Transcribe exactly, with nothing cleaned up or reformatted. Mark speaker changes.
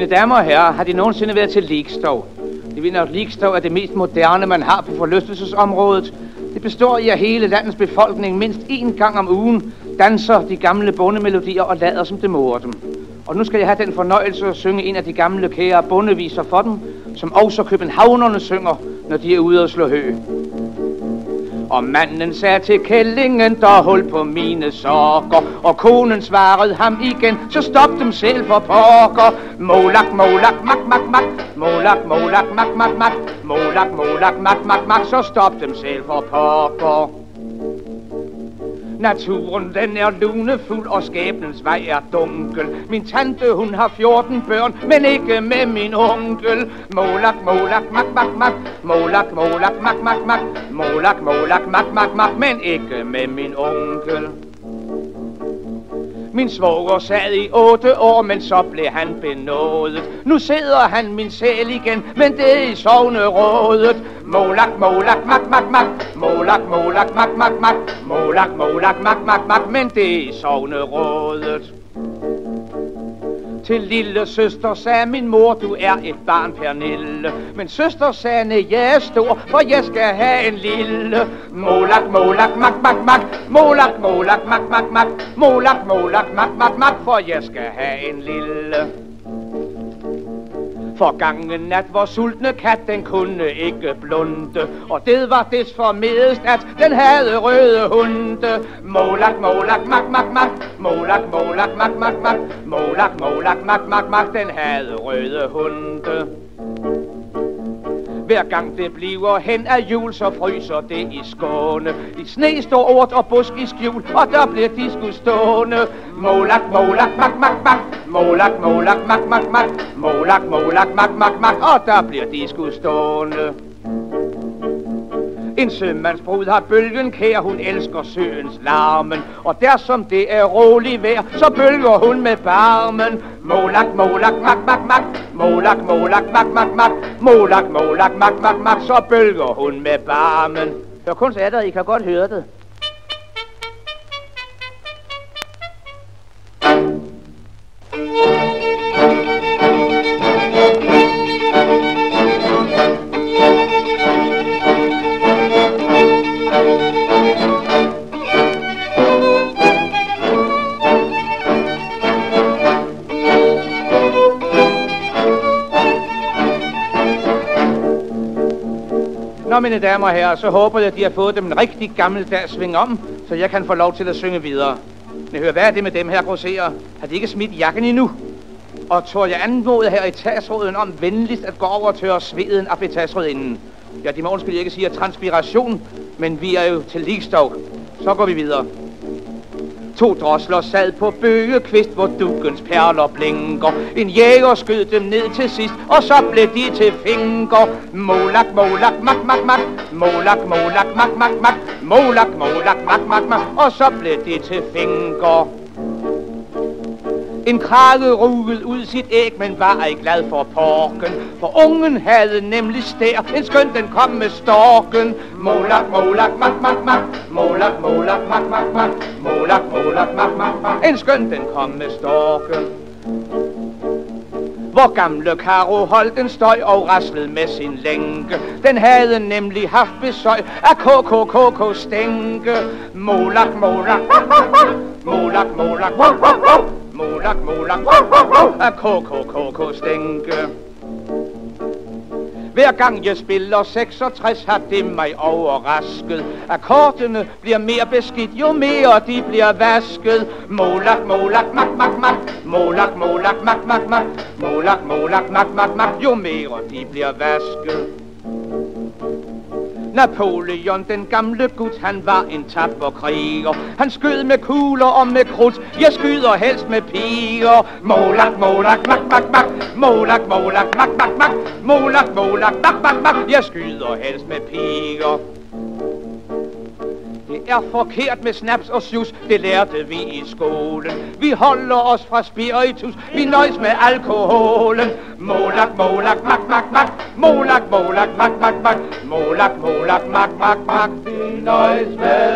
Speaker 1: damer og herrer, har de nogensinde været til Likstov? Det ved nok, Likstov er det mest moderne, man har på forlystelsesområdet. Det består i, at hele landets befolkning mindst én gang om ugen danser de gamle bondemelodier og lader som det morer dem. Og nu skal jeg have den fornøjelse at synge en af de gamle kære bondeviser for dem, som også københavnerne synger, når de er ude og slå hø. Og manden sagde til kællingen, der hul på mine sokker, og konen svarede ham igen, så stop dem selv for pokker. Molak, molak, mak, mak, mak, molak, molak, mak, mak, mak, molak, molak, mak, mak, mak, så stop dem selv for pokker. Naturen den er lunefuld, og skæbnens vej er dunkel. Min tante hun har fjorten børn, men ikke med min onkel. Molak, molak, mak, mak, mak, molak, molak, mak, mak, mak, molak, molak, mak, mak, mak, men ikke med min onkel. Min svoger sad i otte år, men så blev han benådet. Nu sidder han min sæl igen, men det er i sognerådet. Molak, molak, mak, mak, mak, molak, molak, mak, mak, mak, molak, molak, mak, mak, mak, men det er i sognerådet. Til lille søster sagde min mor, du er et barn, Pernille. Men søster sagde, jeg er stor, for jeg skal have en lille. Molak, molak, mak, mak, mak, molak, molak, mak, mak, mak, molak, molak, mak, mak, mak, for jeg skal have en lille. Forgangen nat, hvor sultne kat, den kunne ikke blunde, og det var des formedest, at den havde røde hunde. Molak, molak, mak, mak, mak, molak, molak, mak, mak, mak, molak, molak, mak, mak, mak, den havde røde hunde. Hver gang det bliver hen af jul, så fryser det i Skåne. I sne står ort og busk i skjul, og der bliver de sgu stående. Molak, molak, mak, mak, mak, molak, molak, mak, mak, mak, molak, molak, mak, mak, mak, og der bliver de sgu stående. En sømandsbrud har bølgen kær, hun elsker søens larmen, og der som det er rolig vejr, så bølger hun med barmen. Molak, molak, mak, mak, mak, molak, molak, mak, mak, mak, molak, molak, mak, mak, mak, så bølger hun med barmen. Hør kun så er der, I kan godt høre det. Nå, mine damer og herrer, så håber jeg, at de har fået dem en rigtig gammeldags sving om, så jeg kan få lov til at synge videre. Men hør, hvad er det med dem her grosserer? Har de ikke smidt jakken endnu? Og tror jeg anmodet her i etatsråden om venligst at gå over og tørre sveden op i etatsrådinden. Ja, de må undskylde, jeg ikke siger transpiration, men vi er jo til Likstov. Så går vi videre. To drosler sad på bøgekvist, hvor dukkens perler blinker. En jæger skød dem ned til sidst, og så blev de til finger. Molak, molak, mak, mak, mak, molak, molak, mak, mak, mak, molak, molak, mak, mak, mak, og så blev de til finger. En krage rugede ud sit æg, men var ej glad for porken, for ungen havde nemlig stær, en skøn den kom med storken. Molak, molak, mak, mak, mak, molak, molak, mak, mak, mak, molak, molak, mak, mak, mak, en skøn den kom med storken. Hvor gamle Karo holdt en støj og raslede med sin lænke. Den havde nemlig haft besøg af K K K K stænke. Molak, molak, molak, molak, molak, molak, af K K K K stænke. Hver gang jeg spiller seksogtres, har det mig overrasket. Akkordene bliver mere beskidt, jo mere de bliver vasket. Molak, molak, mak, mak, mak, molak, molak, mak, mak, mak, molak, molak, mak, mak, mak, jo mere de bliver vasket. Napoleon, den gamle gut, han var en tapper kriger. Han skød med kugler og med krudt, jeg skyder helst med piger. Molak, molak, mak, mak, mak, molak, molak, mak, mak, mak, molak, molak, mak, mak, mak, jeg skyder helst med piger. Det er forkert med snaps og sjus, det lærte vi i skolen. Vi holder os fra spiritus, vi nøjes med alkoholen. Molak, molak, mak, mak, mak, molak, molak, mak, mak, mak, molak, molak, mak, mak, mak, vi nøjes med